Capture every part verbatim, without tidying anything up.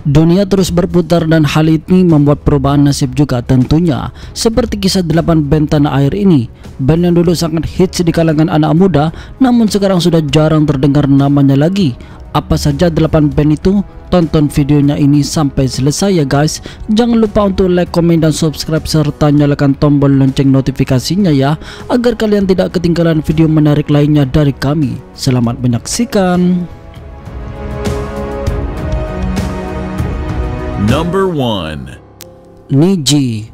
Dunia terus berputar dan hal ini membuat perubahan nasib juga tentunya. Seperti kisah delapan band tanah air ini. Band yang dulu sangat hits di kalangan anak muda, namun sekarang sudah jarang terdengar namanya lagi. Apa saja delapan band itu? Tonton videonya ini sampai selesai ya guys. Jangan lupa untuk like, komen, dan subscribe serta nyalakan tombol lonceng notifikasinya ya, agar kalian tidak ketinggalan video menarik lainnya dari kami. Selamat menyaksikan. Number one. Niji.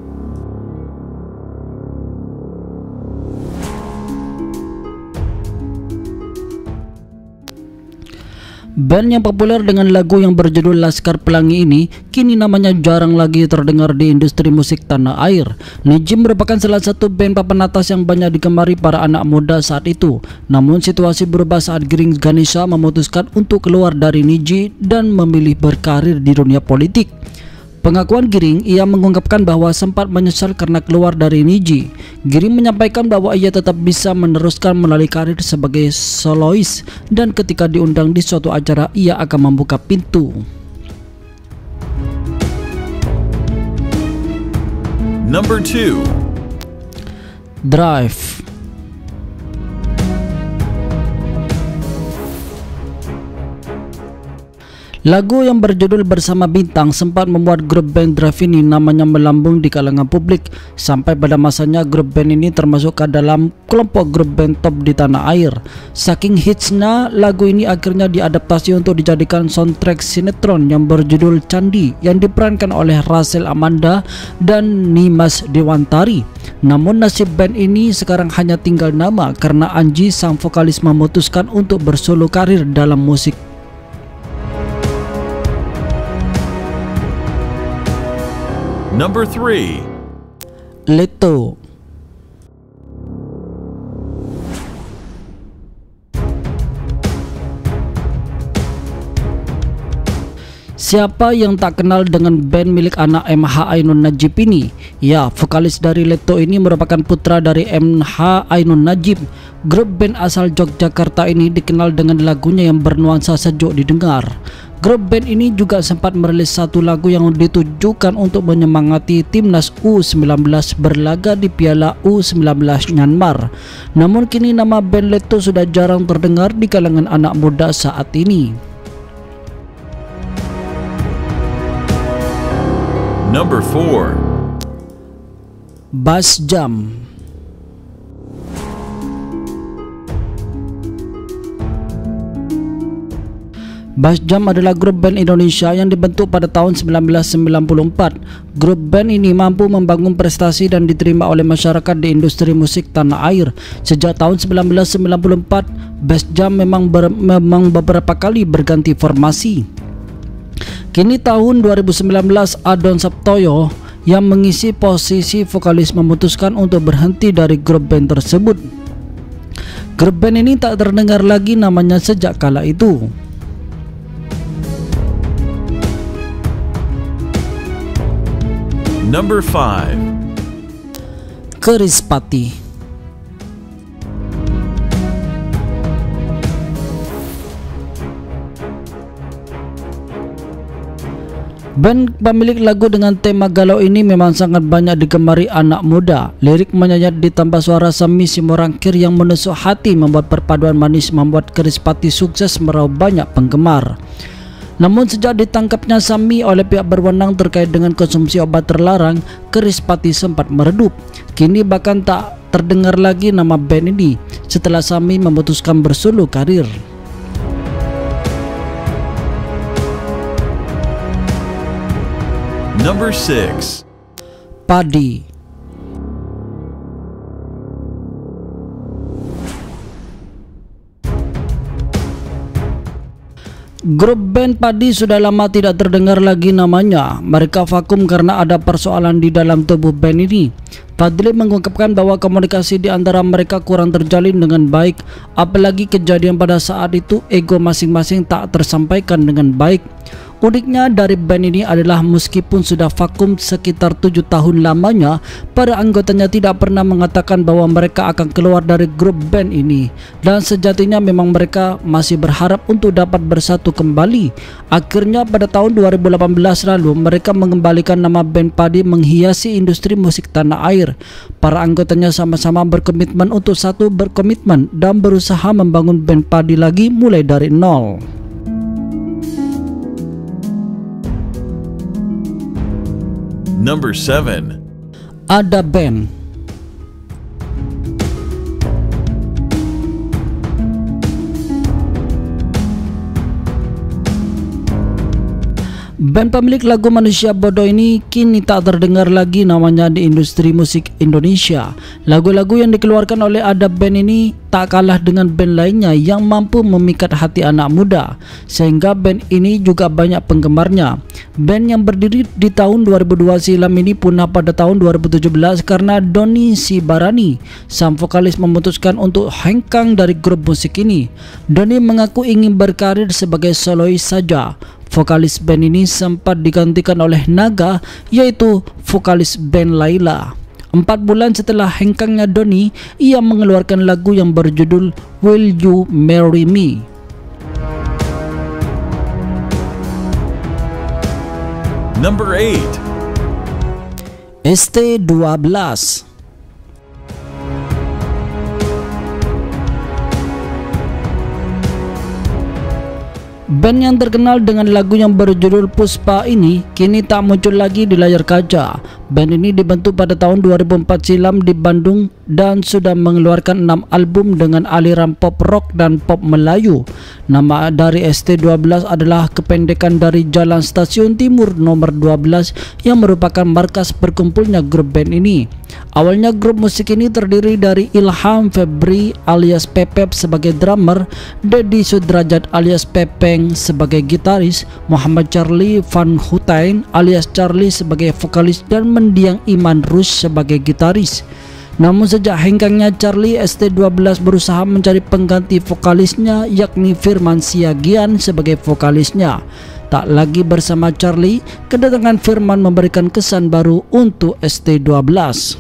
Band yang populer dengan lagu yang berjudul Laskar Pelangi ini kini namanya jarang lagi terdengar di industri musik tanah air. Niji merupakan salah satu band papan atas yang banyak digemari para anak muda saat itu. Namun situasi berubah saat Giring Ganesha memutuskan untuk keluar dari Niji dan memilih berkarir di dunia politik. Pengakuan Giring, ia mengungkapkan bahwa sempat menyesal karena keluar dari Niji. Giring menyampaikan bahwa ia tetap bisa meneruskan melalui karir sebagai solois, dan ketika diundang di suatu acara ia akan membuka pintu. Number two. Drive. Lagu yang berjudul Bersama Bintang sempat membuat grup band Drive ini namanya melambung di kalangan publik. Sampai pada masanya grup band ini termasuk ke dalam kelompok grup band top di tanah air. Saking hitsnya, lagu ini akhirnya diadaptasi untuk dijadikan soundtrack sinetron yang berjudul Candi yang diperankan oleh Rachel Amanda dan Nimas Dewantari. Namun nasib band ini sekarang hanya tinggal nama karena Anji sang vokalis memutuskan untuk bersolo karir dalam musik. Number three. Leto. Siapa yang tak kenal dengan band milik anak M H Ainun Najib ini? Ya, vokalis dari Leto ini merupakan putra dari M H Ainun Najib. Grup band asal Yogyakarta ini dikenal dengan lagunya yang bernuansa sejuk didengar. Grup band ini juga sempat merilis satu lagu yang ditujukan untuk menyemangati timnas U sembilan belas berlaga di Piala U sembilan belas Myanmar. Namun kini nama band Leto sudah jarang terdengar di kalangan anak muda saat ini. Number four. Bass Jam. Bass Jam adalah grup band Indonesia yang dibentuk pada tahun sembilan belas sembilan puluh empat. Grup band ini mampu membangun prestasi dan diterima oleh masyarakat di industri musik tanah air. Sejak tahun sembilan belas sembilan puluh empat, Bass Jam memang, ber, memang beberapa kali berganti formasi. Kini tahun dua ribu sembilan belas, Adon Saptoyo yang mengisi posisi vokalis memutuskan untuk berhenti dari grup band tersebut. Grup band ini tak terdengar lagi namanya sejak kala itu. Number five. Kerispati. Band pemilik lagu dengan tema galau ini memang sangat banyak digemari anak muda. Lirik menyayat ditambah suara Sami Simorangkir yang menusuk hati membuat perpaduan manis membuat Kerispati sukses meraup banyak penggemar. Namun sejak ditangkapnya Sami oleh pihak berwenang terkait dengan konsumsi obat terlarang, Kerispati sempat meredup. Kini bahkan tak terdengar lagi nama band ini setelah Sami memutuskan bersolo karir. Number six. Padi. Grup band Padi sudah lama tidak terdengar lagi namanya. Mereka vakum karena ada persoalan di dalam tubuh band ini. Fadli mengungkapkan bahwa komunikasi di antara mereka kurang terjalin dengan baik. Apalagi kejadian pada saat itu ego masing-masing tak tersampaikan dengan baik. Uniknya dari band ini adalah meskipun sudah vakum sekitar tujuh tahun lamanya, para anggotanya tidak pernah mengatakan bahwa mereka akan keluar dari grup band ini, dan sejatinya memang mereka masih berharap untuk dapat bersatu kembali. Akhirnya pada tahun dua ribu delapan belas lalu mereka mengembalikan nama band Padi menghiasi industri musik tanah air. Para anggotanya sama-sama berkomitmen untuk satu berkomitmen dan berusaha membangun band Padi lagi mulai dari nol. Number seven. Ada Band. Band pemilik lagu Manusia Bodoh ini kini tak terdengar lagi namanya di industri musik Indonesia. Lagu-lagu yang dikeluarkan oleh Ada Band ini tak kalah dengan band lainnya yang mampu memikat hati anak muda, sehingga band ini juga banyak penggemarnya. Band yang berdiri di tahun dua ribu dua silam ini punah pada tahun dua ribu tujuh belas karena Doni Sibarani, sang vokalis, memutuskan untuk hengkang dari grup musik ini. Doni mengaku ingin berkarir sebagai solois saja. Vokalis band ini sempat digantikan oleh Naga, yaitu vokalis band Laila. Empat bulan setelah hengkangnya Doni, ia mengeluarkan lagu yang berjudul Will You Marry Me. Number eight. S T dua belas. Band yang terkenal dengan lagu yang berjudul Puspa ini kini tak muncul lagi di layar kaca. Band ini dibentuk pada tahun dua ribu empat silam di Bandung dan sudah mengeluarkan enam album dengan aliran pop rock dan pop Melayu. Nama dari S T dua belas adalah kependekan dari Jalan Stasiun Timur nomor dua belas yang merupakan markas berkumpulnya grup band ini. Awalnya grup musik ini terdiri dari Ilham Febri alias Pepep sebagai drummer, Dedi Sudrajat alias Pepeng sebagai gitaris, Muhammad Charlie Van Houten alias Charlie sebagai vokalis, dan Mendiang Iman Rus sebagai gitaris. Namun sejak hengkangnya Charlie, S T dua belas berusaha mencari pengganti vokalisnya, yakni Firman Siagian sebagai vokalisnya. Tak lagi bersama Charlie, kedatangan Firman memberikan kesan baru untuk S T dua belas.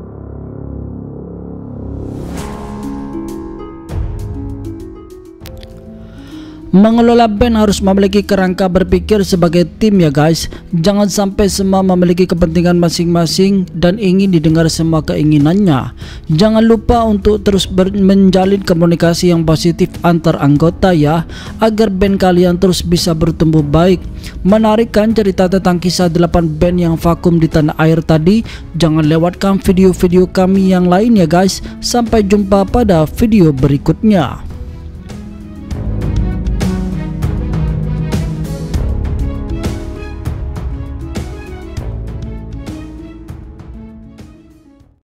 Mengelola band harus memiliki kerangka berpikir sebagai tim ya guys. Jangan sampai semua memiliki kepentingan masing-masing dan ingin didengar semua keinginannya. Jangan lupa untuk terus menjalin komunikasi yang positif antar anggota ya, agar band kalian terus bisa bertumbuh baik. Menarik kan cerita tentang kisah delapan band yang vakum di tanah air tadi? Jangan lewatkan video-video kami yang lain ya guys. Sampai jumpa pada video berikutnya.